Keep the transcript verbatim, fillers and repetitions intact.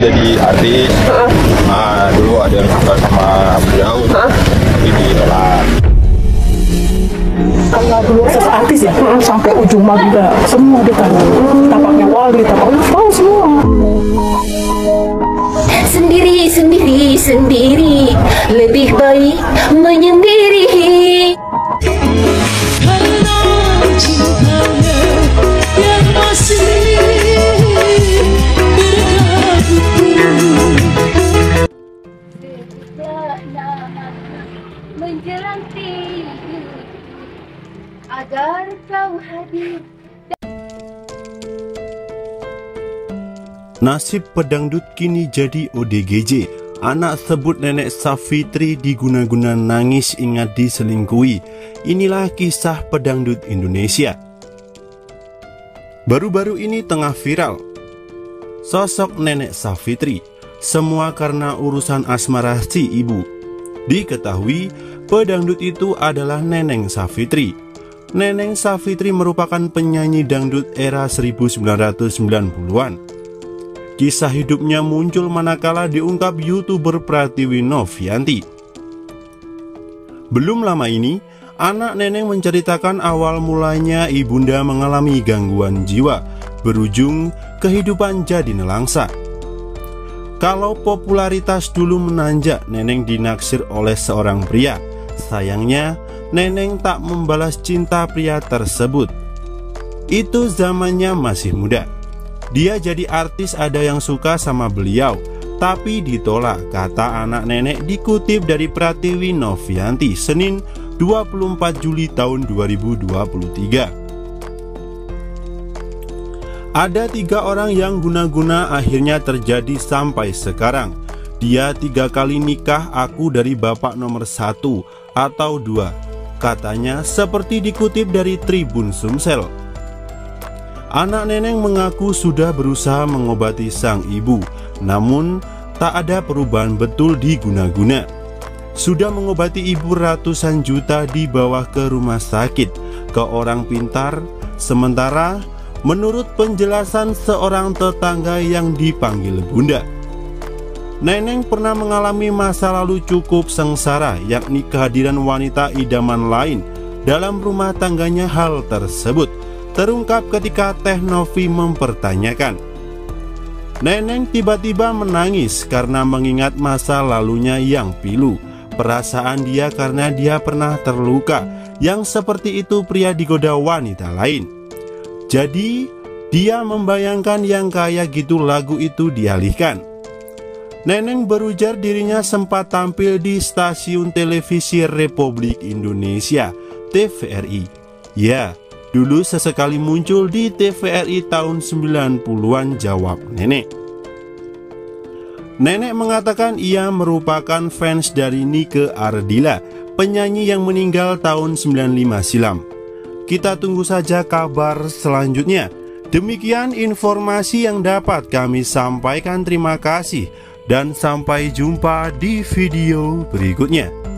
Jadi artis, nah, dulu ada yang suka sama beliau, tapi ditolak. Karena dulu saya artis ya, sampai ujung Madura semua dia tahu, tapaknya Wali, tapaknya tahu semua. Sendiri, sendiri, sendiri, lebih baik menyendiri. Karena cintanya yang masih menjelang tidur agar kau hadir. Nasib pedangdut kini jadi O D G J. Anak sebut nenek Safitri diguna-guna nangis ingat diselingkuhi. Inilah kisah pedangdut Indonesia. Baru-baru ini tengah viral sosok nenek Safitri. Semua karena urusan asmara si ibu. Diketahui pedangdut itu adalah Neneng Safitri. Neneng Safitri merupakan penyanyi dangdut era seribu sembilan ratus sembilan puluhan. Kisah hidupnya muncul manakala diungkap YouTuber Pratiwi Novianti. Belum lama ini, anak Neneng menceritakan awal mulanya ibunda mengalami gangguan jiwa, berujung kehidupan jadi nelangsa. Kalau popularitas dulu menanjak, Neneng dinaksir oleh seorang pria. Sayangnya, Neneng tak membalas cinta pria tersebut. Itu zamannya masih muda. Dia jadi artis, ada yang suka sama beliau, tapi ditolak, kata anak nenek dikutip dari Pratiwi Novianti, Senin dua puluh empat Juli tahun dua ribu dua puluh tiga. Ada tiga orang yang guna-guna akhirnya terjadi sampai sekarang. Dia tiga kali nikah, aku dari bapak nomor satu atau dua, katanya seperti dikutip dari Tribun Sumsel. Anak Neneng mengaku sudah berusaha mengobati sang ibu, namun tak ada perubahan betul di guna-guna. Sudah mengobati ibu ratusan juta dibawa ke rumah sakit, ke orang pintar, sementara menurut penjelasan seorang tetangga yang dipanggil bunda, Neneng pernah mengalami masa lalu cukup sengsara, yakni kehadiran wanita idaman lain dalam rumah tangganya. Hal tersebut terungkap ketika Teh Novi mempertanyakan. Neneng tiba-tiba menangis karena mengingat masa lalunya yang pilu. Perasaan dia karena dia pernah terluka, yang seperti itu pria digoda wanita lain. Jadi dia membayangkan yang kayak gitu lagu itu dialihkan. Neneng berujar dirinya sempat tampil di stasiun televisi Republik Indonesia, T V R I. Ya, dulu sesekali muncul di T V R I tahun sembilan puluhan, jawab nenek. Nenek mengatakan ia merupakan fans dari Nike Ardila, penyanyi yang meninggal tahun sembilan puluh lima silam. Kita tunggu saja kabar selanjutnya. Demikian informasi yang dapat kami sampaikan. Terima kasih dan sampai jumpa di video berikutnya.